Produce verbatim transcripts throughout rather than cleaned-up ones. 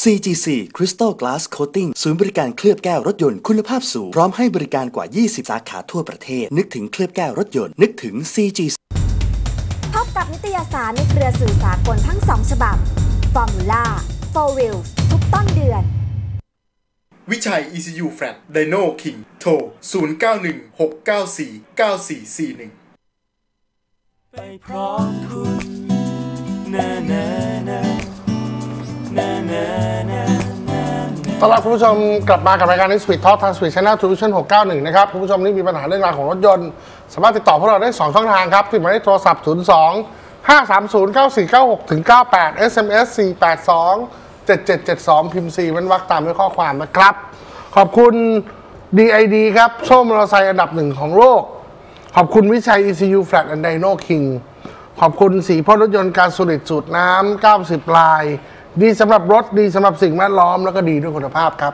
ซี จี ซี Crystal Glass Coating ศูนย์บริการเคลือบแก้วรถยนต์คุณภาพสูงพร้อมให้บริการกว่ายี่สิบสาขาทั่วประเทศนึกถึงเคลือบแก้วรถยนต์นึกถึง ซี จี ซีพบกับนิตยสารในเครือสื่อสากลทั้งสองฉบับ Formula โฟร์ Wheels ทุกต้นเดือนวิชัย อี ซี ยู Flat Dino King โทร ศูนย์ เก้า หนึ่ง หก เก้า สี่ เก้า สี่ สี่ หนึ่งไปพร้อมคุณนานานานานานาต้อนรับคุณผู้ชมกลับมากับรายการ Speed Talk ทาง Speed Channel Television หกเก้าหนึ่งนะครับคุณผู้ชมนี่มีปัญหาเรื่องราวของรถยนต์สามารถติดต่อพวกเราได้สองช่องทางครับที่หมายเลขโทรศัพท์ศูนย์ สอง ห้า สาม ศูนย์ เก้า สี่ เก้า หก เก้า แปด เอส เอ็ม เอส สี่ แปด สอง เจ็ด เจ็ด เจ็ด สอง พิมพ์สี่เว้นวรรคตามด้วยข้อความนะครับขอบคุณ ดี ไอ ดี ครับโซ่มอเตอร์ไซค์อันดับหนึ่งของโลกขอบคุณวิชัย อี ซี ยู Flat and Dino King ขอบคุณสีพ่นรถยนต์การสูดสูตรน้ำเก้าสิบลายดีสำหรับรถดีสำหรับสิ่งแวดล้อมแล้วก็ดีด้วยคุณภาพครับ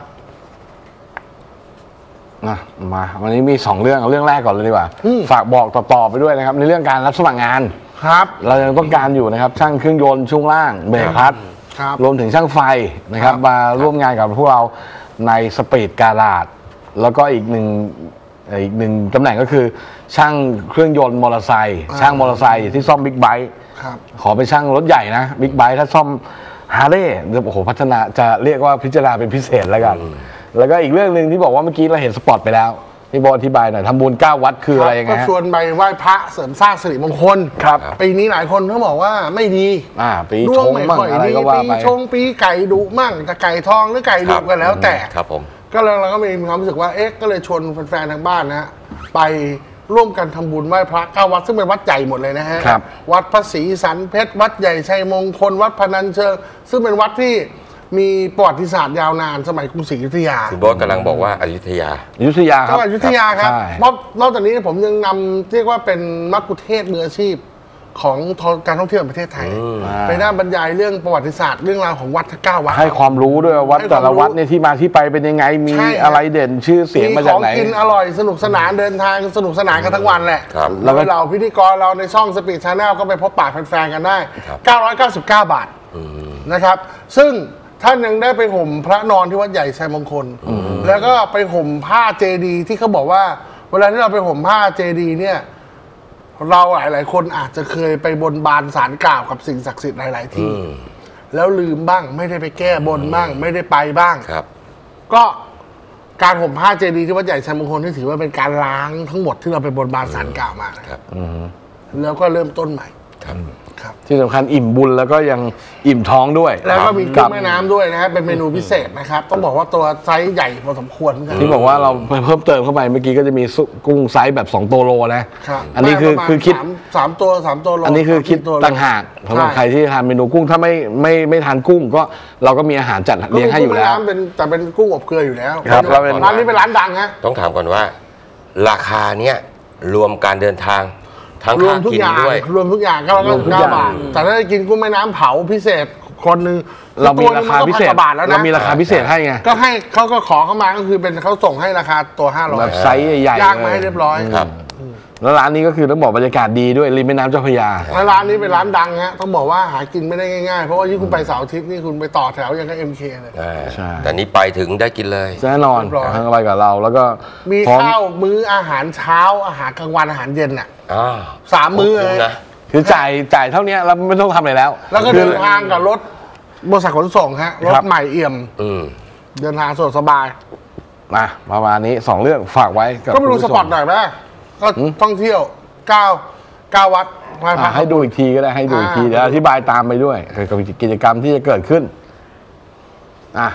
นะมาวันนี้มีสองเรื่องเอาเรื่องแรกก่อนเลยดีกว่าฝากบอกต่อๆไปด้วยนะครับในเรื่องการรับสมัครงานครับเรายังต้องการอยู่นะครับช่างเครื่องยนต์ช่วงล่างเบรกพัดรวมถึงช่างไฟนะครับมาร่วมงานกับพวกเราในสปีดการาดแล้วก็อีกหนึ่งอีกหนึ่งตำแหน่งก็คือช่างเครื่องยนต์มอเตอร์ไซค์ช่างมอเตอร์ไซค์ที่ซ่อมบิ๊กไบค์ขอเป็นช่างรถใหญ่นะบิ๊กไบค์ถ้าซ่อมฮาร์เลย์โอ้โหพัฒนาจะเรียกว่าพิจารณาเป็นพิเศษแล้วกันแล้วก็อีกเรื่องหนึ่งที่บอกว่าเมื่อกี้เราเห็นสปอตไปแล้วพี่บอลอธิบายหน่อยทำบุญเก้าวัดคืออะไรยังไงก็ชวนไปไหว้พระเสริมสร้างสิริมงคลครับปีนี้หลายคนเขาบอกว่าไม่ดีอ่าปีชงมั่งอะไรก็ว่าไปปีชงปีไก่ดุมั่งจะไก่ทองหรือไก่ดุกันแล้วแต่ครับผมก็เลยเราก็มีความรู้สึกว่าเอ๊ะก็เลยชวนแฟนๆทางบ้านนะฮะไปร่วมกันทำบุญไหว้พระเก้าวัดซึ่งเป็นวัดใหญ่หมดเลยนะฮะวัดพระศรีสันเพชรวัดใหญ่ชัยมงคลวัดพนัญเชิงซึ่งเป็นวัดที่มีประวัติศาสตร์ยาวนานสมัยกรุงศรีอยุธยาคุณบอสกำลังบอกว่าอยุธยาอยุธยาครับอยุธยาครับเพราะนอกจากนี้ผมยังนำเรียกว่าเป็นมัคคุเทศก์มืออาชีพของการท่องเที่ยวประเทศไทยไปด้านบรรยายเรื่องประวัติศาสตร์เรื่องราวของวัดทั้งเก้าวัดให้ความรู้ด้วยวัดแต่ละวัดเนี่ยที่มาที่ไปเป็นยังไงมีอะไรเด่นชื่อเสียงมาจากไหนมีของกินอร่อยสนุกสนานเดินทางสนุกสนานกันทั้งวันแหละแล้วเราพิธีกรเราในช่อง Speed Channel ก็ไปพบปะแฟนๆกันได้เก้าร้อยเก้าสิบเก้าบาทนะครับซึ่งท่านยังได้ไปห่มพระนอนที่วัดใหญ่ชัยมงคลแล้วก็ไปห่มผ้าเจดีที่เขาบอกว่าเวลาที่เราไปห่มผ้าเจดีเนี่ยเราหลายๆคนอาจจะเคยไปบนบานศาลกล่าวกับสิ่งศักดิ์สิทธิ์หลายๆที่แล้วลืมบ้างไม่ได้ไปแก้บนบ้างไม่ได้ไปบ้างก็การห่มผ้าเจดีที่วัดใหญ่ชัยมงคลที่ถือว่าเป็นการล้างทั้งหมดที่เราไปบนบานศาลกล่าวมานะครับแล้วก็เริ่มต้นใหม่ที่สำคัญอิ่มบุญแล้วก็ยังอิ่มท้องด้วยแล้วก็มีกุ้งแม่น้ำด้วยนะครับเป็นเมนูพิเศษนะครับต้องบอกว่าตัวไซส์ใหญ่พอสมควรที่บอกว่าเราเพิ่มเติมเข้าไปเมื่อกี้ก็จะมีกุ้งไซส์แบบสองตัวโลนะอันนี้คือคือคิดสามตัวสามตัวโลอันนี้คือคิดต่างหากสำหรับใครที่ทานเมนูกุ้งถ้าไม่ไม่ไม่ทานกุ้งก็เราก็มีอาหารจัดเลี้ยงให้อยู่แล้วเป็นแต่เป็นกุ้งอบเกลืออยู่แล้วครับร้านนี้เป็นร้านดังฮะต้องถามก่อนว่าราคาเนี้ยรวมการเดินทางรวมทุกอย่างรวมทุกอย่างก็ร้อยเก้าสิบเก้าบาทแต่ถ้ากินกุ้งแม่น้ำเผาพิเศษคนหนึ่งเรามีราคาพิเศษเรามีราคาพิเศษให้ไงก็ให้เขาก็ขอเข้ามาก็คือเป็นเขาส่งให้ราคาตัวห้าร้อยแบบไซส์ใหญ่ๆย่างมาให้เรียบร้อยครับแล้วร้านนี้ก็คือต้องบอกบรรยากาศดีด้วยริมแม่น้ำเจ้าพระยาแล้วร้านนี้เป็นร้านดังฮะต้องบอกว่าหากินไม่ได้ง่ายๆเพราะว่าที่คุณไปเสาร์อาทิตย์นี่คุณไปต่อแถวยังกับ เอ็ม เค เลยใช่แต่นี้ไปถึงได้กินเลยแน่นอนทั้งไปกับเราแล้วก็มีข้าวมื้ออาหารเช้าอาหารกลางวันอาหารเย็นอ่ะสามมื้อเลยนะคือจ่ายจ่ายเท่านี้แล้วไม่ต้องทำอะไรแล้วแล้วก็เดินทางกับรถบริษัทขนส่งฮะรถใหม่เอี่ยมเดินทางสะดวกสบายมาประมาณนี้สองเรื่องฝากไว้ก็ไปดูสปอตหน่อยไหมก็ท่องเที่ยวเก้าเก้าวัดให้ดูอีกทีก็ได้ให้ดูอีกทีเดี๋ยวอธิบายตามไปด้วยกับกิจกรรมที่จะเกิดขึ้นอ่ะ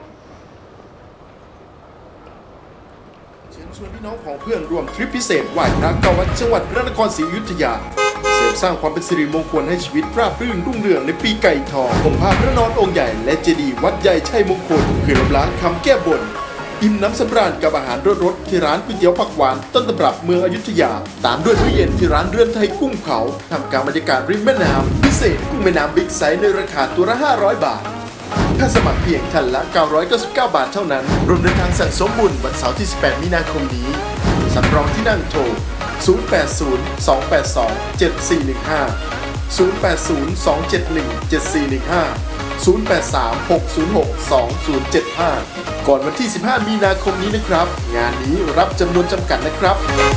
เชิญชวนพี่น้องของเพื่อนร่วมทริปพิเศษไหว้พระเก้าวัดจังหวัดพระนครศรีอยุธยาเสริมสร้างความเป็นสิริมงคลให้ชีวิตราบรื่นรุ่งเรืองในปีไก่ทองห่มผ้าพระนอนองค์ใหญ่และเจดีย์วัดใหญ่ชัยมงคลเพื่อลบล้างคำแก้บนอิ่มน้ำสำราญกับอาหารรสๆที่ร้านก๋วยเตี๋ยวผักหวานต้นตำรับเมืองอยุธยาตามด้วยมื้อเย็นที่ร้านเรือนไทยกุ้งเผาทำการบรรยากาศริมแม่น้ำพิเศษกุ้งแม่น้ำบิ๊กไซส์ในราคาตัวละห้าร้อยบาทถ้าสมัครเพียงท่านละเก้าร้อยเก้าสิบเก้าบาทเท่านั้นรวมเดินทางสั่งสมบุญวันเสาร์ที่สิบแปดมีนาคมนี้สำรองที่นั่งโทรศูนย์ แปด ศูนย์ สอง แปด สอง เจ็ด สี่ หนึ่ง ห้าศูนย์ แปด ศูนย์ สอง เจ็ด หนึ่ง เจ็ด สี่ หนึ่ง ห้า ศูนย์ แปด สาม หก ศูนย์ หก สอง ศูนย์ เจ็ด ห้า ก่อนวันที่ สิบห้า มีนาคมนี้นะครับงานนี้รับจำนวนจำกัดนะครับ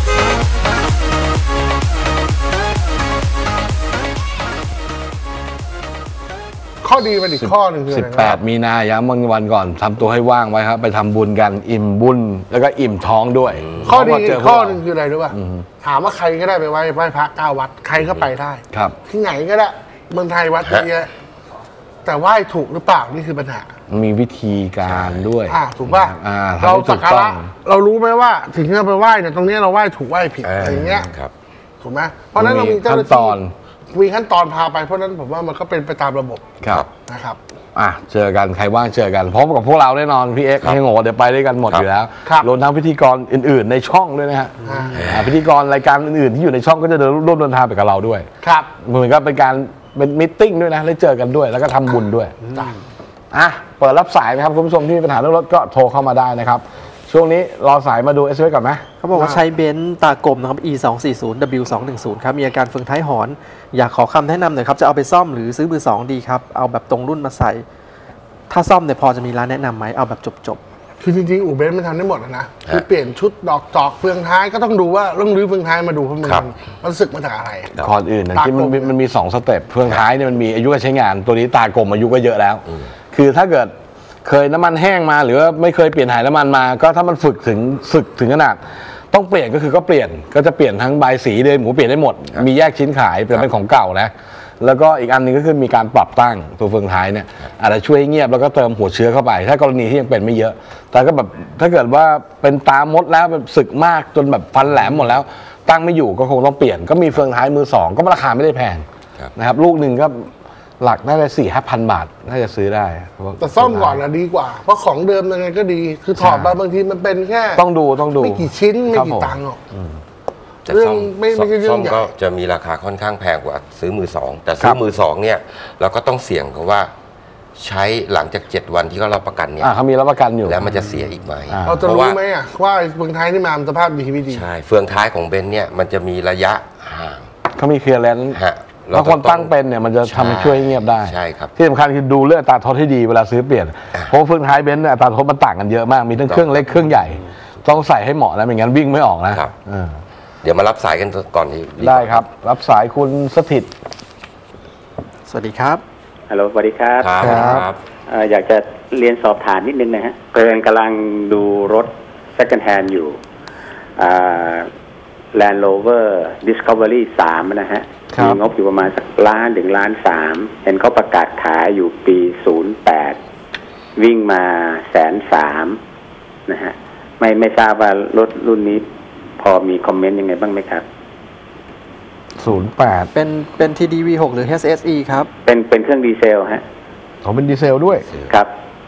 ข้อดีเป็นอีกข้อหนึ่งคือสิบแปดมีนาย้ำวันวันก่อนทำตัวให้ว่างไว้ครับ ไปทำบุญกันอิ่มบุญแล้วก็อิ่มท้องด้วยข้อดีเจอข้อหนึ่งคืออะไรรู้ป่ะถามว่าใครก็ได้ไปไหว้ไหว้พระเก้าวัดใครก็ไปได้ครับที่ไหนก็ได้เมืองไทยวัดเยอะแยะแต่ไหว้ถูกหรือเปล่านี่คือปัญหามีวิธีการด้วยอ่าถูกป่ะอ่าเราสัสักกการะการะเรารู้ไหมว่าสิ่งที่เราไปไหว้เนี่ยตรงนี้เราไหว้ถูกไหว้ผิดอะไรอย่างเงี้ยครับถูกไหมเพราะฉะนั้นเรามีเจ้าหน้าขั้นตที่อนมีขั้นตอนพาไปเพราะฉะนั้นผมว่ามันก็เป็นไปตามระบบครับนะครับอ่ะเจอกันใครว่างเจอกันพบกับพวกเราแน่นอนพี่เอ็กซ์พี่โง่เดี๋ยวไปด้วยกันหมดครับอยู่แล้วครับรวมทั้งพิธีกรอื่น ๆ ในช่องด้วยนะฮะอ่าอ่าพิธีกรรายการอื่น ๆ ที่อยู่ในช่องก็จะเดินร่วมเดินทางไปกับเราด้วยครับเหมือนกับเป็นการเป็นมิทติ้งด้วยนะได้เจอกันด้วย แล้วก็ทำบุญด้วยจ้ะอ่ะเปิดรับสายนะครับคุณผู้ชมที่มีปัญหาเรื่องรถก็โทรเข้ามาได้นะครับ ช่วงนี้รอสายมาดูเอสเอก่อนไหมเขาบอกว่าใช้เบนซ์ตากลมนะครับ อี สอง สี่ ศูนย์ ดับเบิลยู สอง หนึ่ง ศูนย์ ครับ มีอาการเฟืองท้ายหอน อยากขอคำแนะนำหน่อยครับ จะเอาไปซ่อมหรือซื้อมือสองดีครับ เอาแบบตรงรุ่นมาใส่ ถ้าซ่อมเนี่ยพอจะมีร้านแนะนำไหมเอาแบบจบคือจริงๆอู่เบนซ์มันทำได้หมดนะนะคือเปลี่ยนชุดดอกจอกเฟืองท้ายก็ต้องดูว่าต้องรื้อเฟืองท้ายมาดูเพราะมันครับมันสึกมาจากอะไรก่อนอื่นนะตากลมที่มันมีมันมีสองสเต็ปเฟืองท้ายเนี่ยมันมีอายุการใช้งานตัวนี้ตากลมอายุก็เยอะแล้ว คือถ้าเกิดเคยน้ำมันแห้งมาหรือว่าไม่เคยเปลี่ยนถ่ายน้ำมันมาก็ถ้ามันฝึกถึงสึกถึงขนาดต้องเปลี่ยนก็คือก็เปลี่ยนก็จะเปลี่ยนทั้งใบสีเดิมหมูเปลี่ยนได้หมด มีแยกชิ้นขายแต่เป็นของเก่านะแล้วก็อีกอันหนึงก็คือมีการปรับตั้งตัวเฟืองท้ายเนี่ยอาจจะช่วยให้เงียบแล้วก็เติมหัวเชื้อเข้าไป ถ้ากรณีที่ยังเป็นไม่เยอะ แต่ก็แบบถ้าเกิดว่าเป็นตามดแล้วแบบสึกมากจนแบบฟันแหลมหมดแล้ว ตั้งไม่อยู่ก็คงต้องเปลี่ยนก็มีเฟืองท้ายมือสองก็ราคาไม่ได้แพงนะครับลูกหนึ่งก็หลักน่าจะสี่ห้าพันบาทน่าจะซื้อได้แต่ซ่อมก่อนนะดีกว่า เพราะของเดิมยังไงก็ดี คือถอดมาบางทีมันเป็นแค่ต้องดูต้องดูไม่กี่ชิ้นไม่ครับกี่ผมตังค์หรอกแต่เรื่อซ่งอมไม่ไม่ใช่เรื่ซ่ออง มใหญ่ก็จะมีราคาค่อนข้างแพงกว่าซื้อมือสองแต่ซื้ครัอบ มือสองเนี่ยเราก็ต้องเสี่ยงกับว่าใช้หลังจากเจ็ดวันที่เขารับประกันเนี่ยอ่าเขามีรับประกันอยู่แล้วมันจะเสียอีกไหมอ่าเราจะเพราะรู้ว่าไหมอ่ะว่าเฟืองท้ายที่มามันสภาพดีไม่ดีใช่เฟืองท้ายของเบนซ์เนี่ยมันจะมีระยะห่างเขามีเคลียร์แลนซ์ฮะแล้วคนตั้งเป็นเนี่ยมันจะทำให้ช่วยให้เงียบได้ใช่ครับที่สำคัญคือดูเรื่องอัตราทดให้ดีเวลาซื้อเปลี่ยนเพราะเฟืองท้ายเบนซ์เนี่ยอัตราทดมันต่างกันเยอะมากมีทั้งเครื่องเล็กเครื่องใหญ่ ต้องใส่ให้เหมาะนะไม่งั้นวิ่งไม่ออกนะครับ เออเดี๋ยวมารับสายกันก่อนดีกว่าได้ครับ รับสายคุณสถิตๆ สวัสดีครับฮัลโหลสวัสดีครับครับครับครับเอ่ออยากจะเรียนสอบถามนิดนึงนะฮะเพื่อนกำลังดูรถ second hand อยู่อ่า Land Rover Discovery สามนะฮะครับมีงบอยู่ประมาณสักล้านถึงล้านสามเห็นเขาประกาศขายอยู่ปีศูนย์แปดวิ่งมาแสนสามนะฮะไม่ไม่ทราบว่ารถรุ่นนี้พอมีคอมเมนต์ยังไงบ้างไหมครับศูนย์แปดเป็นเป็น ที ดี วี หก หรือ เอช เอส อี ครับเป็นเป็นเครื่องดีเซลฮะเขาเป็นดีเซลด้วยครับ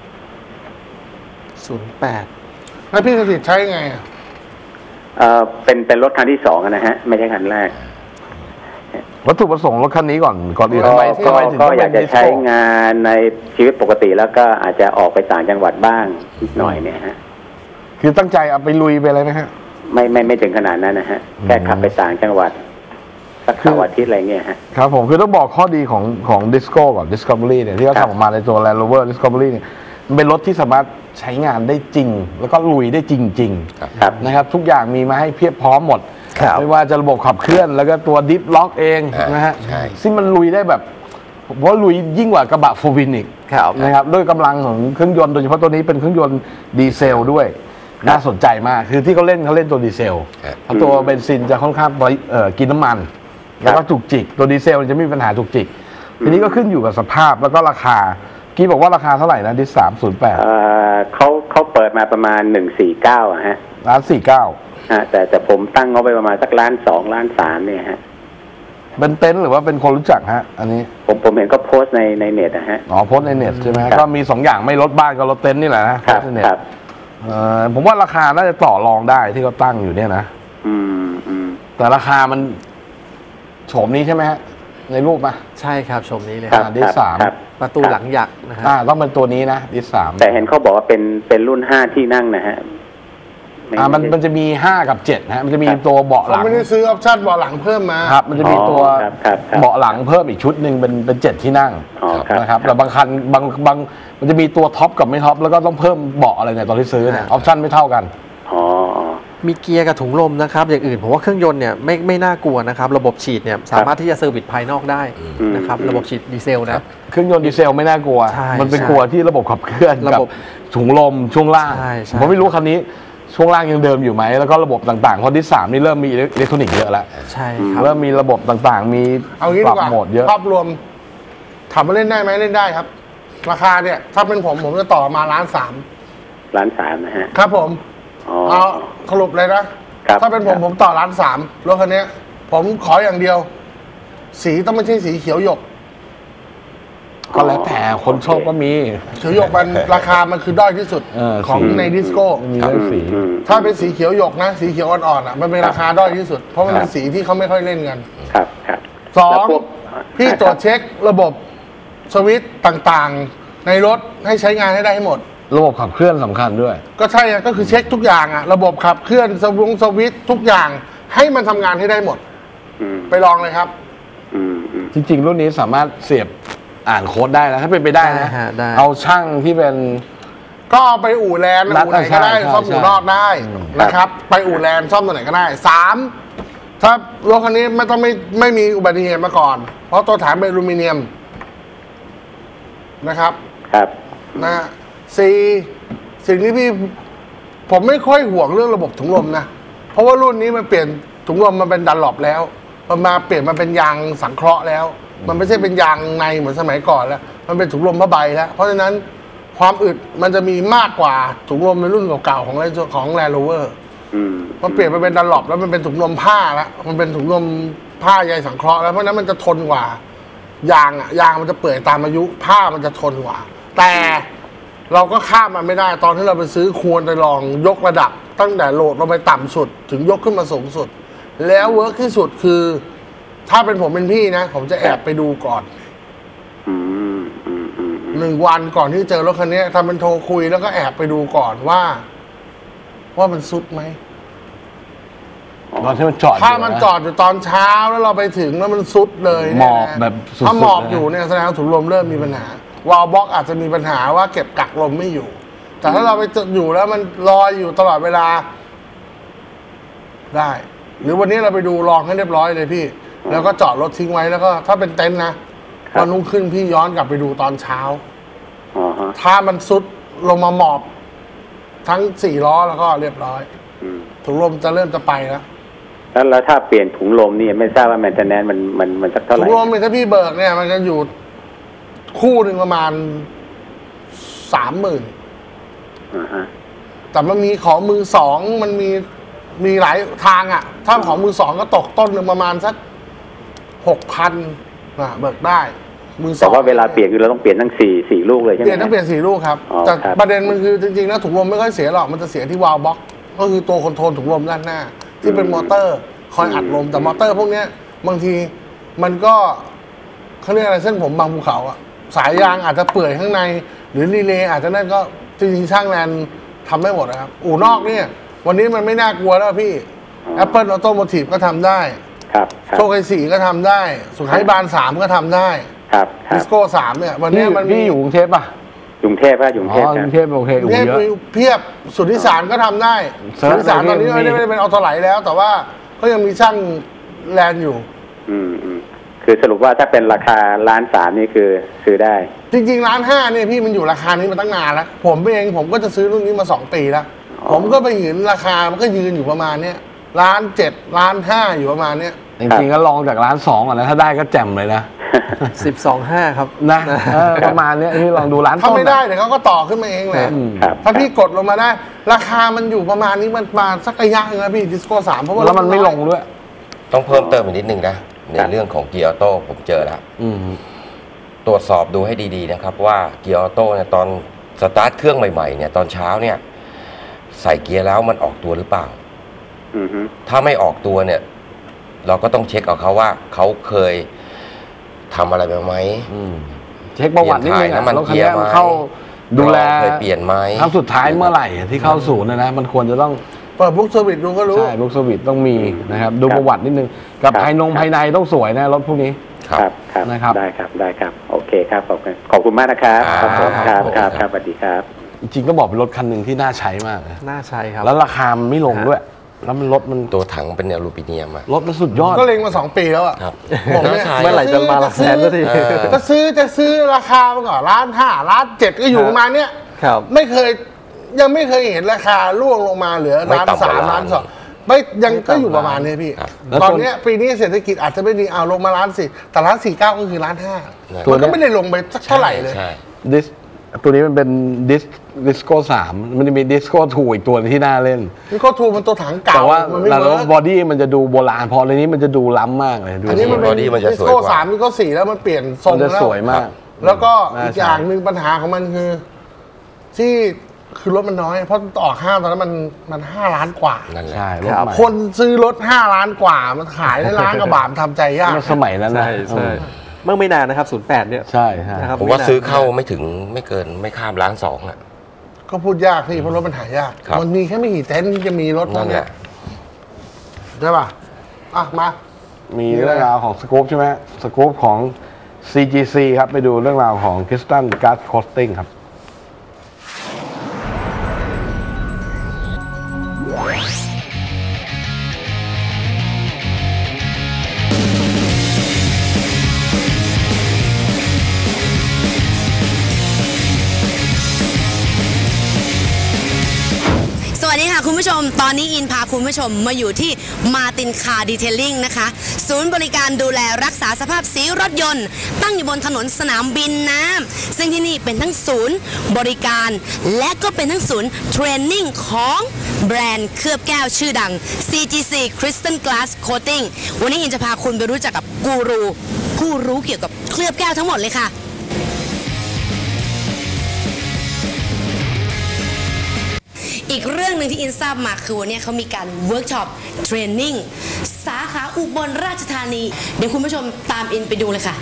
ศูนย์แปดแล้วพี่สถิตใช้ไงอ่ะเอ่อเป็นเป็นรถคันที่สองอะนะฮะไม่ใช่คันแรกวัตถุประสงค์รถคันนี้ก่อนก่อนอื่นก็ทำไมก็ทำไมถึงก็ต้องอเป็ยากนจะดิสใช้โก้งานในชีวิตปกติแล้วก็อาจจะออกไปต่างจังหวัดบ้างนิดหน่อยเนี่ยฮะคือตั้งใจเอาไปลุยไปเลยนะฮะไม่ไม่ไม่ถึงขนาดนั้นนะฮะแค่ขับไปต่างจังหวัดสักเสาร์อาทิตย์อะไรเงี้ยฮะครับผมคือต้องบอกข้อดีของของดิสโก้ก่อน Discovery เนี่ยที่เขาครับทำออกมาในตัว Land Rover Discovery เนี่ยมันเป็นรถที่สามารถใช้งานได้จริง แล้วก็ลุยได้จริงครับๆนะครับทุกอย่างมีมาให้เพียบพร้อมหมดครับไม่ว่าจะระบบขับเคลื่อนแล้วก็ตัวดิฟล็อกเองอ่านนะฮะใช่ซึ่งมันลุยได้แบบผมว่าลุยยิ่งกว่ากระบะโฟวินอีกครับนะครับด้วยกำลังของเครื่องยนต์โดยเฉพาะตัวนี้เป็นเครื่องยนต์ดีเซลด้วย น่าสนใจมากคือที่เขาเล่นเขาเล่นตัวดีเซลครับเพราะตัวเบนซินจะค่อนข้างเอ่อกินน้ำมัน แล้วก็จุกจิกตัวดีเซลจะไม่มีปัญหาจุกจิกทีนี้ก็ขึ้นอยู่กับสภาพแล้วก็ราคากี้บอกว่าราคาเท่าไหร่นะดิสสามศูนย์แปดเอ่อเขาเขาเปิดมาประมาณหนึ่งสี่เก้าอะฮะล้านสี่เก้าฮะแต่แต่ผมตั้งงบไปประมาณสักล้านสองล้านสามเนี่ยฮะเป็นเต็นท์หรือว่าเป็นคนรู้จักฮะอันนี้ผมผมเห็นก็โพสต์ในในเน็ตนะฮะอ๋อโพสต์ในเน็ตใช่ไหมครับก็มีสองอย่างไม่รถบ้านก็รถเต็นท์นี่แหละนะครับ โพสต์ในเน็ตครับเอ่อผมว่าราคาน่าจะต่อรองได้ที่เขาตั้งอยู่เนี่ยนะอืมอืมแต่ราคามันโฉมนี้ใช่ไหมฮะในรูปปะใช่ครับชมนี้เลยครับอ่าดิสสามครับประตูหลังหยักนะฮะอ่าต้องเป็นตัวนี้นะดิสสามแต่เห็นเขาบอกว่าเป็นเป็นรุ่นห้าที่นั่งนะฮะอ่ามันมันจะมีห้ากับเจ็ดนะฮะมันจะมีตัวเบาะหเขาลังไม่ได้ซื้อออปชั่นเบาะหลังเพิ่มมาครับมันจะมีตัวครับครับครับเบาะหลังเพิ่มอีกชุดหนึ่งเป็นเป็นเจ็ดที่นั่งอ๋อครับนะครับแล้วบางคันบางบางมันจะมีตัวท็อปกับไม่ท็อปแล้วก็ต้องเพิ่มเบาะอะไรเนี่ยตอนที่ซื้อเนี่ยออปชั่นไม่เท่ากันอ๋อมีเกียร์กับถุงลมนะครับอย่างอื่นผมว่าเครื่องยนต์เนี่ยไม่ไม่น่ากลัวนะครับระบบฉีดเนี่ยสามารถที่จะเซอร์วิสภายนอกได้นะครับระบบฉีดดีเซลนะเครื่องยนต์ดีเซลไม่น่ากลัวใช่มันเป็นใช่กลัวที่ระบบขับเคลื่อนระกับบบถุงลมช่วงล่างใช่ใช่ผมไม่รู้คันนี้ช่วงล่างยังเดิมอยู่ไหมแล้วก็ระบบต่างๆเพราะที่สามนี่เริ่มมีอิเล็กทรอนิกส์เยอะแล้วใช่ครับเริ่มมีระบบต่างๆ มีเอางี้ปดีรับกว่าโหมดเยอะภาพรวมถามว่าเล่นได้ไหมเล่นได้ครับ ราคาเนี่ย ถ้าเป็นผมผมจะต่อมาล้านสามล้านสามนะฮะครับผมอ๋อเอาสรุปเลยนะครับถ้าเป็นผมผมต่อล้านสามรถคันนี้ผมขออย่างเดียว สีต้องไม่ใช่สีเขียวหยกก็แล้วแต่คนชอบก็มีเขียวหยกมันราคามันคือด้อยที่สุดเออของสีในดิสโก้มีเรื่องสีอืมถ้าเป็นสีเขียวหยกนะ สีเขียวอ่อนๆอ่ะมันเป็นราคาด้อยที่สุด เพราะมันเป็นสีที่เขาไม่ค่อยเล่นกันครับครับสอแล้วงพวกพี่ตรวจเช็คระบบสวิตช์ต่างๆ ในรถให้ใช้งานให้ได้ให้หมดระบบขับเคลื่อนสำคัญด้วยก็ใช่อะก็คือเช็คทุกอย่างอะระบบขับเคลื่อนสวงสวิตช์ทุกอย่างให้มันทำงานให้ได้หมดอืมไปลองเลยครับอืมอืมจริงๆ รุ่นนี้สามารถเสียบอ่านโค้ดได้นะถ้าเป็นไปได้นะได้ฮะได้เอาช่างที่เป็นก็เอาไปอู่แลนด์รัดอู่ไหนก็ได้ใช่ใช่ซ่อมอู่นอกได้อืมนะครับ ไปอู่แลนด์ซ่อมตัวไหนก็ได้สามถ้ารถคันนี้ไม่ต้องไม่ไม่มีอุบัติเหตุมาก่อน เพราะตัวถังเป็นอลูมิเนียมนะครับครับนะฮะสี่สิ่งที่พี่ผมไม่ค่อยห่วงเรื่องระบบถุงลมนะ เพราะว่ารุ่นนี้มันเปลี่ยนถุงลมมันเป็นดันหลบแล้ว มันมาเปลี่ยนมาเป็นยางสังเคราะห์แล้ว มันไม่ใช่เป็นยางในเหมือนสมัยก่อนแล้ว มันเป็นถุงลมผ้าใบแล้ว เพราะฉะนั้นความอึดมันจะมีมากกว่าถุงลมในรุ่นเก่าๆของของแลนด์โรเวอร์อืมมันเปลี่ยนมาเป็นดันหลบแล้วมันเป็นถุงลมผ้าแล้วมันเป็นถุงลมผ้าใยสังเคราะห์แล้วเพราะฉะนั้นมันจะทนกว่ายางอะยางมันจะเปื่อยตามอายุผ้ามันจะทนกว่า แต่เราก็ข้ามมันไม่ได้ตอนที่เราไปซื้อควรไปลองยกระดับ ตั้งแต่โหลดลงไปต่ำสุด ถึงยกขึ้นมาสูงสุด แล้วเวิร์กที่สุดคือ ถ้าเป็นผมเป็นพี่นะ ผมจะแอบไปดูก่อนอืมอืมอืมอืมหนึ่งวันก่อนที่เจอรถคันนี้ทำเป็นโทรคุยแล้วก็แอบไปดูก่อนว่า ว่ามันซุดไหมตอนที่มันจอดถ้ายู่ะมันจอดอยู่ตอนเช้าแล้วเราไปถึงแล้วมันซุดเลยหมอบเนี่ยนะแบบสุดๆถ้าหมอบเลยนะอยู่เนี่ยแสดงว่าถุงลมเริ่มมีปัญหาวาล์วบล็อกอาจจะมีปัญหาว่าเก็บกักลมไม่อยู่ แต่ถ้าเราไปอยู่แล้วมันลอยอยู่ตลอดเวลา ได้ หรือวันนี้เราไปดูลองให้เรียบร้อยเลยพี่ แล้วก็จอดรถทิ้งไว้แล้วก็ ถ้าเป็นเต็นท์นะวันรุ่งขึ้นพี่ย้อนกลับไปดูตอนเช้าอ๋อฮะถ้ามันซุดลงมาหมอบ ทั้งสี่ล้อแล้วก็เรียบร้อยอืมถุงลมจะเริ่มจะไปแล้วแล้วแล้วถ้าเปลี่ยนถุงลมนี่ไม่ทราบว่าแมนเทนแนนมันมันมันสักเท่าไหถุร่งลมเนี่ยถ้าพี่เบิกเนี่ยมันจะอยู่คู่หนึ่งประมาณสามหมื่นอ่าฮะแต่มันมีของมือสองมันมีมีหลายทางอ่ะ ถ้าของมือสองก็ตกต้นหนึ่งประมาณสักหกพันอ่ะเบิกได้ มือสองแต่ว่าเวลาเปลี่ยนคือเราต้องเปลี่ยนทั้งสี่สี่ลูกเลยใช่ไหมเปลี่ยนต้องเปลี่ยนสี่ลูกครับอ๋อแต่ครับประเด็นมันคือจริงๆแล้วถุงลมไม่ค่อยเสียหรอกมันจะเสียที่วาล์วบล็อก ก็คือตัวคอนโทรลถุงลมด้านหน้า ที่เป็นมอเตอร์ คอยอัดลมแต่มอเตอร์พวกเนี้ยบางทีมันก็เขาเรียกอะไรเส้นผมบางภูเขาอะสายยางอาจจะเปื่อยข้างใน หรือรีเลย์อาจจะนั่นก็จริงๆช่างแลนทำได้หมดนะครับ อู่นอกเนี่ย วันนี้มันไม่น่ากลัวแล้วพี่ Apple Automotive ก็ทำได้ครับครับโชคไอสี่ก็ทำได้ สุขายบานสามก็ทำได้ครับครัดิบสโก้สามเนี่ย วันพี่เนี้ยมันพี่อยู่กรุงเทพป่ะกรุงเทพป่ะกรุงอ๋เทพอกครัรุบงเทพโอเคกรุอู่งเทพเยอะมีเพียบสุทธิสารก็ทำได้เซิร์สุชทธิสารตอนนี้ในไม่ได้มีไม่ได้เป็นออโตไหลแล้ว แต่ว่าก็ยังมีช่างแลนอยู่อืมอืมคือสรุปว่าถ้าเป็นราคาล้านสามนี่คือซื้อได้จริงๆร้านห้าเนี่ยพี่มันอยู่ราคานี้มาตั้งนานแล้ว ผมเองผมก็จะซื้อรุ่นนี้มาสองปีแล้วอ๋อผมก็ไปเห็นราคามันก็ยืนอยู่ประมาณเนี้ยล้านเจ็ดล้านห้าอยู่ประมาณเนี้ยจริงๆก็ลองจากร้านสองก่อนนะถ้าได้ก็แจ่มเลยนะสิบสองห้าครับนะเออประมาณเนี้ยพี่ลองดูร้านถ้าต้นไม่ได้อะเดี๋ยวเขาก็ต่อขึ้นมาเองแหละอืมครับถ้าพี่กดลงมาได้ ราคามันอยู่ประมาณนี้มันมาสักระยะหนึงนะพี่ดิสโก้สามเพราะว่าแล้วมันไม่ลงด้วยต้องเพิ่มเติมอีกนิดนึงนะ ในเรื่องของเกียร์ออโต้ผมเจอแล้วอืมตรวจสอบดูให้ดีๆนะครับว่าเกียร์ออโต้เนี่ยตอนสตาร์ทเครื่องใหม่ๆเนี่ยตอนเช้าเนี่ยใส่เกียร์แล้วมันออกตัวหรือเปล่าอือฮึถ้าไม่ออกตัวเนี่ย เราก็ต้องเช็คเอาเขาว่าเขาเคยทำอะไรไปไหมอืมเช็คประวัตินิดนึงเปลี่ยนถ่ายอะน้ำมันรถคันเกียร์นี้ไหมมันเข้าดูแลเคยเปลี่ยนไหมครั้งสุดท้ายเมื่อไหร่อะที่เข้าศูนย์นะนะมันควรจะต้องเปิดบุ๊กเซอร์วิสดูก็รู้ใช่บุ๊กเซอร์วิสต้องมีนะครับดูประวัตินิดนึงกับภายนงภายในต้องสวยนะรถพวกนี้ครับครับนะครับได้ครับได้ครับโอเคครับขอบคุณขอบคุณมากนะครับครับครับครับครับสวัสดีครับจริงๆก็บอกเป็นรถคันหนึ่งที่น่าใช้มากน่าใช้ครับแล้วราคาไม่ลงด้วยแล้วมันรถมันตัวถังเป็นอลูมิเนียมอะรถมันสุดยอดก็เล็งมาสองปีแล้วอะผมเนี่ยเมื่อไหร่จะมาหลักแสนสักทีจะซื้อจะซื้อราคามันก่อนล้านห้าล้านเจ็ดก็อยู่ประมาณเนี้ยไม่เคยยังไม่เคยเห็นราคาล่วงลงมาเหลือล้านสามล้านสองไม่ยังก็อยู่ประมาณนี้พี่ตอนนี้ปีนี้เศรษฐกิจอาจจะไม่ดีเอาลงมาล้านสี่แต่ล้านสี่เก้าก็คือล้านห้ามันก็ไม่ได้ลงไปสักเท่าไหร่เลยดิสตัวนี้มันเป็นดิสดิสโก้สามมันจะมีดิสโก้ทูอีกตัวที่น่าเล่นดิสโก้ทูมันตัวถังเก่าแต่ว่าแล้วบอดี้มันจะดูโบราณพอในนี้มันจะดูล้ำมากเลยอันนี้มันเป็นดิสโก้สามดิสโก้สี่แล้วมันเปลี่ยนทรงแล้วสวยมากแล้วก็อีกอย่างหนึ่งปัญหาของมันคือที่คือรถมันน้อยเพราะต่อห้างตอนนั้นมันมันห้าล้านกว่าใช่คนซื้อรถห้าล้านกว่ามันขายได้ล้านกว่าบาททำใจยากสมัยนั้นนะใช่เมื่อไม่นานนะครับศูนย์แปดเนี่ยใช่ใช่ผมว่าซื้อเข้าไม่ถึงไม่เกินไม่ข้ามล้านสองอ่ะก็พูดยากพี่เพราะรถมันหายากมันมีแค่ไม่กี่เต็นท์ที่จะมีรถนั่นแหละใช่ป่ะอ่ะมามีเรื่องราวของสกู๊ปใช่ไหมสกู๊ปของ ซี จี ซี ครับไปดูเรื่องราวของ Crystal Glass Coating ครับสวัสดีค่ะคุณผู้ชมตอนนี้อินพาคุณผู้ชมมาอยู่ที่มาตินคาร์ดีเทลลิ่งนะคะศูนย์บริการดูแลรักษาสภาพสีรถยนต์ตั้งอยู่บนถนนสนามบินน้ำซึ่งที่นี่เป็นทั้งศูนย์บริการและก็เป็นทั้งศูนย์เทรนนิ่งของแบรนด์เคลือบแก้วชื่อดัง ซี จี ซี Crystal Glass Coating วันนี้อินจะพาคุณไปรู้จักกับกูรูผู้รู้เกี่ยวกับเคลือบแก้วทั้งหมดเลยค่ะอีกเรื่องหนึ่งที่อินทราบมาคือวันนี้เขามีการเวิร์กช็อปเทรนนิ่งสาขาอุบลราชธานีเดี๋ยวคุณผู้ชมตามอินไปดูเลยค่ะ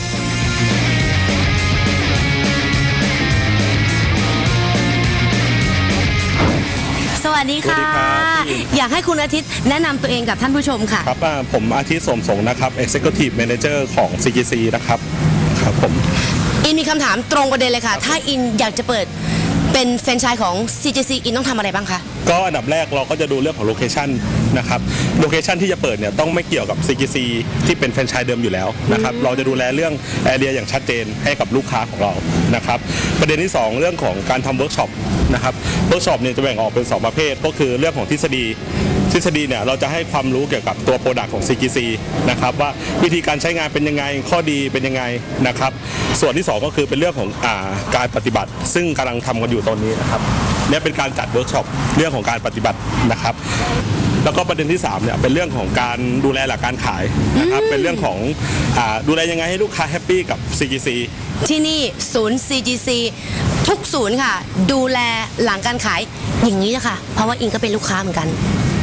สวัสดีค่ะอยากให้คุณอาทิตย์แนะนำตัวเองกับท่านผู้ชมค่ะครับผมอาทิตย์สมสงนะครับ Executive Manager ของ ซี จี ซี นะครับครับผมอินมีคำถามตรงประเด็นเลยค่ะถ้าอินอยากจะเปิดเป็นแฟรนไชส์ของ ซี จี ซี อินต้องทำอะไรบ้างคะก็อันดับแรกเราก็จะดูเรื่องของโลเคชันนะครับโลเคชันที่จะเปิดเนี่ยต้องไม่เกี่ยวกับ ซี จี ซี ที่เป็นแฟรนไชส์เดิมอยู่แล้วนะครับเราจะดูแลเรื่องแอเรียอย่างชัดเจนให้กับลูกค้าของเรานะครับประเด็นที่สองเรื่องของการทำเวิร์กช็อปนะครับเวิร์กช็อปเนี่ยจะแบ่งออกเป็นสองประเภทก็คือเรื่องของทฤษฎีทฤษฎีเนี่ยเราจะให้ความรู้เกี่ยวกับตัวโปรดักต์ของ ซี จี ซี นะครับว่าวิธีการใช้งานเป็นยังไงข้อดีเป็นยังไงนะครับส่วนที่สองก็คือเป็นเรื่องของอ่าการปฏิบัติซึ่งกำลังทำกันอยู่ตอนนี้นะครับเนี่ยเป็นการจัดเวิร์กช็อปเรื่องของการปฏิบัตินะครับแล้วก็ประเด็นที่สามเนี่ยเป็นเรื่องของการดูแลหลักการขายนะครับเป็นเรื่องของอ่าดูแลยังไงให้ลูกค้าแฮปปี้กับ ซี จี ซีที่นี่ศูนย์ ซี จี ซี ทุกศูนย์ค่ะดูแลหลังการขายอย่างนี้นะคะเพราะว่าอิงก็เป็นลูกค้าเหมือนกัน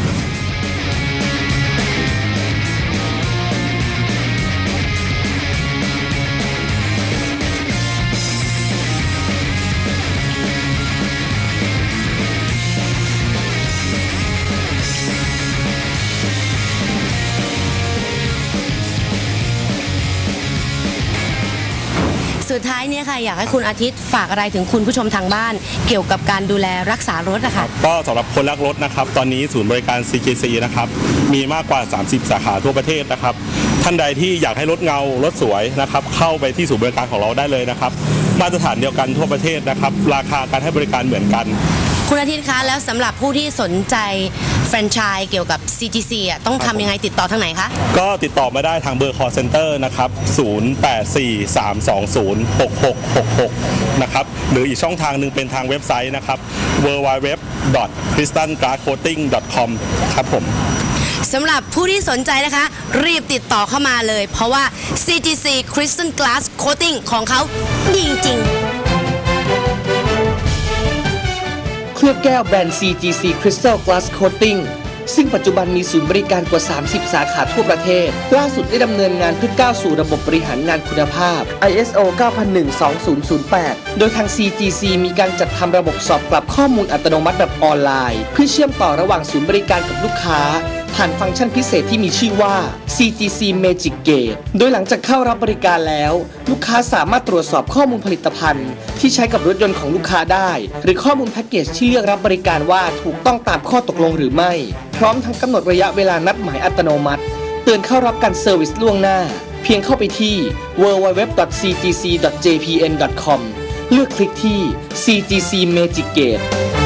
สุดท้ายเนี่ยค่ะอยากให้คุณอาทิตย์ฝากอะไรถึงคุณผู้ชมทางบ้านเกี่ยวกับการดูแลรักษารถนะคะก็สำหรับคนรักรถนะครับตอนนี้ศูนย์บริการ ซี จี ซี นะครับมีมากกว่าสามสิบสาขาทั่วประเทศนะครับท่านใดที่อยากให้รถเงารถสวยนะครับเข้าไปที่ศูนย์บริการของเราได้เลยนะครับมาตรฐานเดียวกันทั่วประเทศนะครับราคาการให้บริการเหมือนกันคุณอาทิตย์คะแล้วสำหรับผู้ที่สนใจแฟรนไชส์เกี่ยวกับ ซี จี ซี อ่ะต้องทำยังไงติดต่อทางไหนคะก็ติดต่อมาได้ทางเบอร์ call center นะครับศูนย์ แปด สี่ สาม สอง ศูนย์ หก หก หก หกนะครับหรืออีกช่องทางหนึ่งเป็นทางเว็บไซต์นะครับ ดับเบิลยู ดับเบิลยู ดับเบิลยู ดอท คริสตัลกลาสโคตติ้ง ดอท คอม ครับผมสำหรับผู้ที่สนใจนะคะรีบติดต่อเข้ามาเลยเพราะว่า ซี จี ซี Crystal Glass Coating ของเขาดีจริงเคลือบแก้วแบรนด์ ซี จี ซี Crystal Glass Coating ซึ่งปัจจุบันมีศูนย์บริการกว่า สามสิบ สาขาทั่วประเทศล่าสุดได้ดำเนินงานเพื่อก้าวสู่ระบบบริหารงานคุณภาพ ไอ เอส โอ เก้าพันหนึ่ง สองพันแปด โดยทาง ซี จี ซี มีการจัดทำระบบสอบกลับข้อมูลอัตโนมัติแบบออนไลน์เพื่อเชื่อมต่อระหว่างศูนย์บริการกับลูกค้าผ่านฟังก์ชันพิเศษที่มีชื่อว่า ซี จี ซี Magic Gate โดยหลังจากเข้ารับบริการแล้วลูกค้าสามารถตรวจสอบข้อมูลผลิตภัณฑ์ที่ใช้กับรถยนต์ของลูกค้าได้หรือข้อมูลแพ็กเกจที่เลือกรับบริการว่าถูกต้องตามข้อตกลงหรือไม่พร้อมทั้งกำหนดระยะเวลานัดหมายอัตโนมัติเตือนเข้ารับการเซอร์วิสล่วงหน้าเพียงเข้าไปที่ ดับเบิลยู ดับเบิลยู ดับเบิลยู ดอท ซี จี ซี ดอท เจ พี เอ็น ดอท คอม เลือกคลิกที่ ซี จี ซี Magic Gate